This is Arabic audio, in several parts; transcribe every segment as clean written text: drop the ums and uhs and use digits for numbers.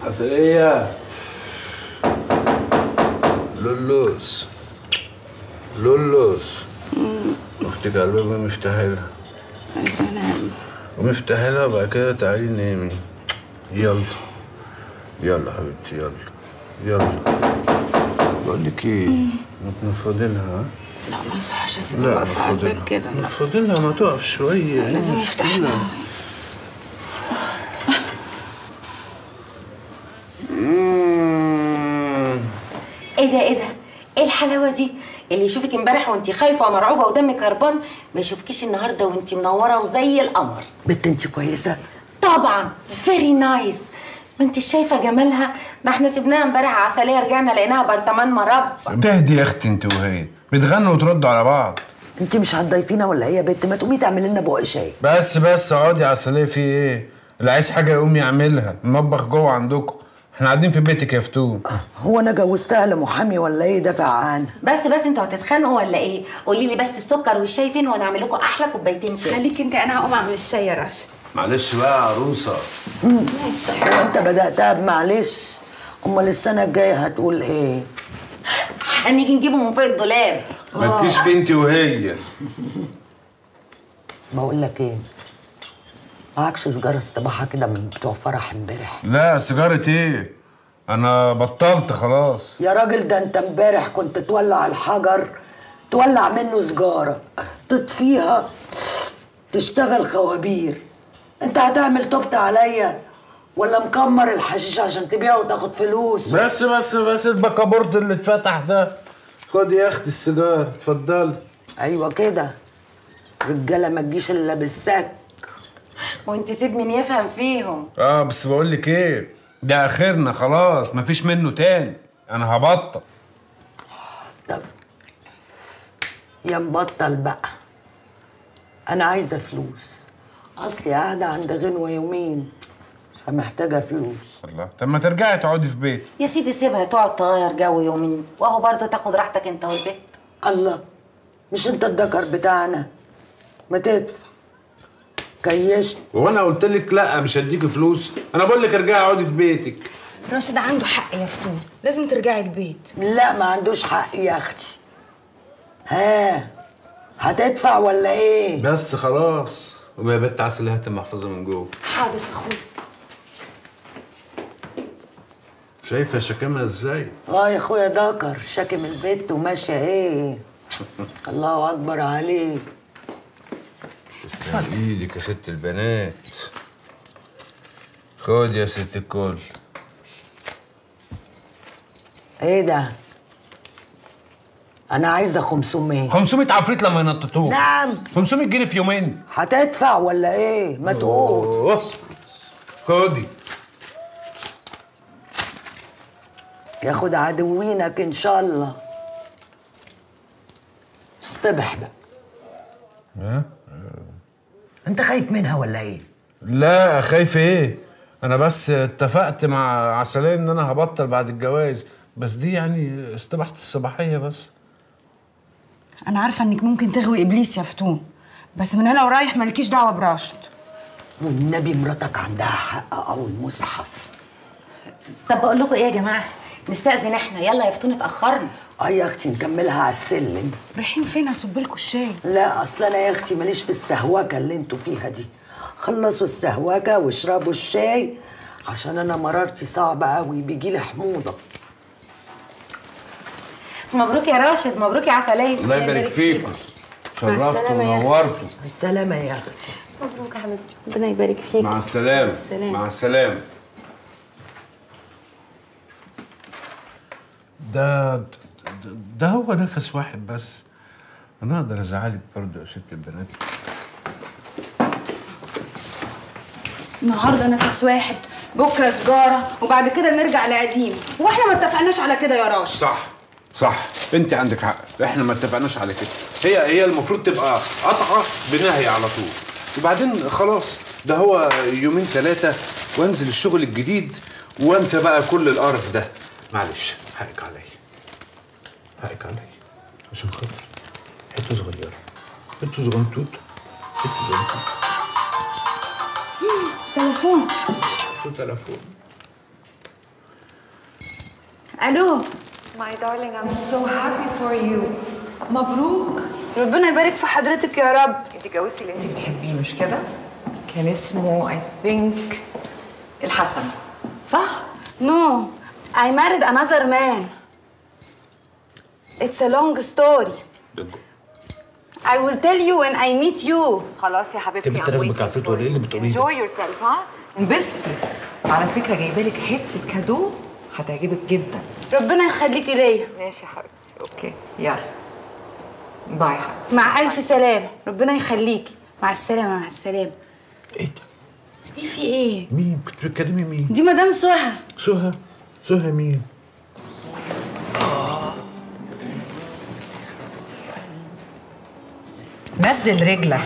عسلية لولوس لولوس. اختك على الباب مفتاحها لها. يا سلام. ومفتاحها لها وبعد كده تعالي نامي. يلا يلا حبيبتي يلا يلا. بقول لك ايه، ما تنفضلها. لا ما يصحش اسيبها واقفة على الباب كده. نفضلها ما تقف شوية. لازم افتح لها. ايه ده ايه ده؟ ايه الحلاوه دي؟ اللي يشوفك امبارح وانت خايفه ومرعوبه ودمك هربان ما يشوفكيش النهارده وانت منوره وزي القمر. بنت انت كويسه؟ طبعا فيري نايس. ما انت شايفه جمالها؟ ده احنا سيبناها امبارح عسليه رجعنا لقيناها برطمان مربى. تهدي يا اختي انت وهي بتغنوا وتردوا على بعض. انت مش هتضيفينا ولا ايه يا بنت؟ ما تقومي تعملي لنا بق شاي. بس اقعدي عسلية. في ايه؟ اللي عايز حاجه يقوم يعملها. المطبخ جوه عندكم، احنا قاعدين في بيتك يا فتون. هو انا جوزتها لمحامي ولا ايه دافع عنها؟ بس انتوا هتتخانقوا ولا ايه؟ قولي لي بس السكر والشاي فين وانا اعمل لكم احلى كوبايتين شاي. خليك انت، انا هقوم اعمل الشاي يا راشد. معلش بقى يا عروسه. ماشي. هو انت بدأتها بمعلش؟ امال السنه الجايه هتقول ايه؟ هنيجي نجيبه من فوق الدولاب. مالكيش في انت وهي. بقول لك ايه، معكش سجاره استباحه كده من بتوع فرح امبارح؟ لا سيجاره ايه، انا بطلت خلاص. يا راجل ده انت امبارح كنت تولع الحجر تولع منه سجاره تطفيها تشتغل خوابير. انت هتعمل توبت عليا ولا مكمر الحشيش عشان تبيعه وتاخد فلوس؟ بس البكابورت اللي اتفتح ده. خد يا اختي السيجاره اتفضلي. ايوه كده، رجاله ما تجيش الا بالسك. وانت سيد مين يفهم فيهم. بس بقول لك ايه، ده اخرنا خلاص مفيش منه تاني. انا هبطل. طب يا مبطل بقى، انا عايزه فلوس. اصلي قاعده عند غنوه يومين فمحتاجه فلوس. الله، طب ما ترجعي تقعدي في بيت. يا سيدي سيبها تقعد تغير جو يومين واهو برضه تاخد راحتك انت والبيت. الله، مش انت الدكر بتاعنا؟ ما تدفع كيشت. وانا قلت لك لا مش هديكي فلوس؟ انا بقول لك ارجعي اقعدي في بيتك. راشد عنده حق يا فتون، لازم ترجعي البيت. لا ما عندوش حق يا اختي. ها هتدفع ولا ايه؟ بس خلاص. وما يا بنت عسل هات المحفظه من جوه. حاضر يا اخويا. شايفه شكامها ازاي؟ يا اخويا دكر شاكم البيت وماشيه ايه. الله اكبر عليك. تسلم ايدك يا ست البنات. خد يا ست الكل. ايه ده؟ انا عايزه 500. 500 عفريت لما ينططوه. نعم. 500 جنيه في يومين. هتدفع ولا ايه؟ ما تقول. خدي. ياخد عدوينك ان شاء الله. استبح بقى. انت خايف منها ولا ايه؟ لا خايف ايه؟ انا بس اتفقت مع عسلية ان انا هبطل بعد الجواز، بس دي يعني استباحة الصباحية بس. انا عارفه انك ممكن تغوي ابليس يا فتون، بس من هنا ورايح مالكيش دعوه براشد. والنبي مراتك عندها حق او المصحف. طب بقول لكم ايه يا جماعه، نستأذن احنا. يلا يا فتون اتأخرنا. يا اختي نكملها على السلم. رايحين فين؟ هصب لكم الشاي. لا اصل انا يا اختي ماليش في السهوكه اللي انتوا فيها دي. خلصوا السهوكه واشربوا الشاي عشان انا مرارتي صعبه قوي بيجيلي حموضه. مبروك يا راشد، مبروك يا عسلية. الله يبارك فيكم. شرفتوا ونورتوا. السلامه يا اختي. مبروك يا حبيبتي، ربنا يبارك فيك. مع السلامة. مع السلامة. مع السلامة. ده هو نفس واحد بس. انا اقدر ازعلك برضه يا ست البنات. النهارده نفس واحد، بكره سجاره، وبعد كده نرجع لقديم. واحنا ما اتفقناش على كده يا راشد. صح انت عندك حق، احنا ما اتفقناش على كده. هي المفروض تبقى قطعه بنهي على طول، وبعدين خلاص ده هو يومين ثلاثه وانزل الشغل الجديد وانسى بقى كل القرف ده. معلش حقك عليا، حقك عليا عشان خاطر حته صغيره، حته صغنطوط، حته صغنطوط. تليفون. شو تليفون؟ الو. My darling, I'm so happy for you. مبروك. ربنا يبارك في حضرتك يا رب. انت اتجوزتي اللي انت بتحبيه مش كده؟ كان اسمه I think الحسن صح؟ No, I married another man. It's a long story. I will tell you when I meet you. خلاص يا حبيبتي. انت بتراقبك عفريت ولا ايه اللي بتقوليه ده؟ Enjoy yourself ها؟ انبسطي. على فكرة جايبه لك حتة كادو هتعجبك جدا. ربنا يخليكي ليا. ماشي يا حبيبتي. اوكي يلا. باي حبيبتي. مع ألف سلامة، ربنا يخليكي. مع السلامة مع السلامة. ايه ده؟ ايه في ايه؟ مين؟ كنت بتكلمي مين؟ دي مدام سهى. سهى؟ سهى مين؟ نزل رجلك.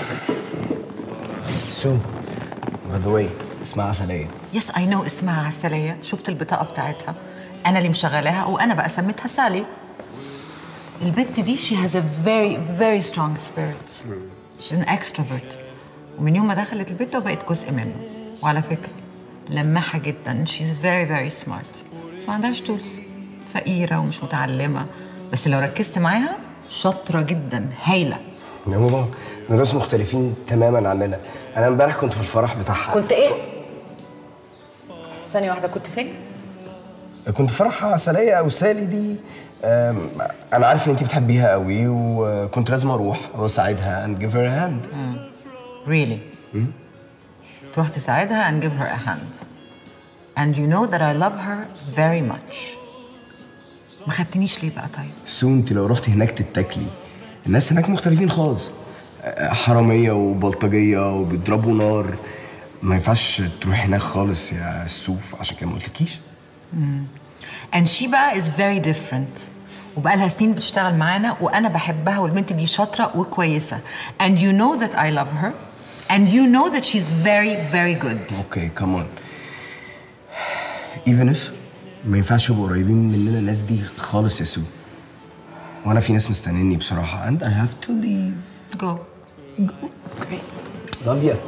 سو باي ذا واي اسمها عسلية. يس اي نو اسمها عسلية. شفت البطاقة بتاعتها؟ أنا اللي مشغلاها وأنا بقى سميتها سالي. البت دي she has a very very strong spirit. She's an extrovert. ومن يوم ما دخلت البيت وبقت جزء منه. وعلى فكرة لماحة جدا. She's very very smart. ما عندهاش طول. فقيرة ومش متعلمة. بس لو ركزت معاها شاطرة جدا هايلة. يا ماما دول ناس مختلفين تماما عننا. انا امبارح كنت في الفرح بتاعها. كنت إيه؟ ثانية واحدة كنت فين؟ كنت في فرح عسلية او سالي دي. انا عارف ان انت بتحبيها قوي وكنت لازم اروح واساعدها and give her a hand. Really? تروح تساعدها and give her a hand. And you know that I love her very much. ما خدتنيش ليه بقى طيب؟ سو انت لو رحت هناك تتاكلي. الناس هناك مختلفين خالص. حرامية وبلطجية وبيضربوا نار. ما ينفعش تروح هناك خالص يا سوف عشان كده ما قلتلكيش. And she بقى is very different. وبقى لها سنين بتشتغل معانا وأنا بحبها والبنت دي شاطرة وكويسة. And you know that I love her. And you know that she's very very good. اوكي كمان. even if ما ينفعش يبقوا قريبين مننا الناس دي خالص يا سو. وانا في ناس مستنيني بصراحة and I have to leave. Go. Okay. love you.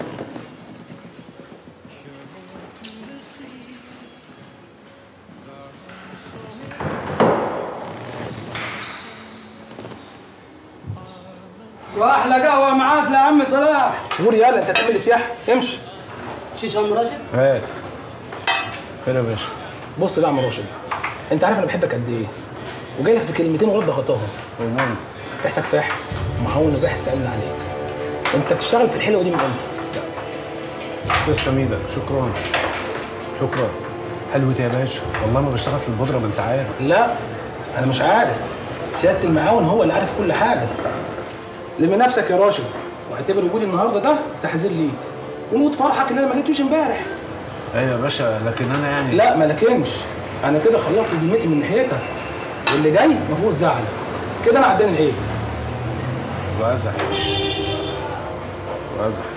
واحلى قهوه معاك يا عم صلاح. قول يلا انت تعمل سياحه امشي. شيشه ام راشد. هات خير يا باشا. بص بقى يا عم راشد، انت عارف انا بحبك قد ايه وجاي لك في كلمتين ورد ضغطهم. ريحتك فاحت ومعون الريح سالنا عليك. انت بتشتغل في الحلوه دي من امتى؟ تسلم ايدك. شكرا شكرا. حلوتي يا باشا. والله ما بشتغل في البودره ما انت عارف. لا انا مش عارف. سياده المعاون هو اللي عارف كل حاجه. لم نفسك يا راشد واعتبر وجودي النهارده ده تحذير ليك ونموت فرحك ان انا ما جيتوش امبارح. ايوه يا باشا لكن انا يعني لا ما لكنش. انا كده خلصت ذمتي من ناحيتك واللي جاي ما فيهوش زعل. كده انا عداني العيب. وازح يا باشا وازح.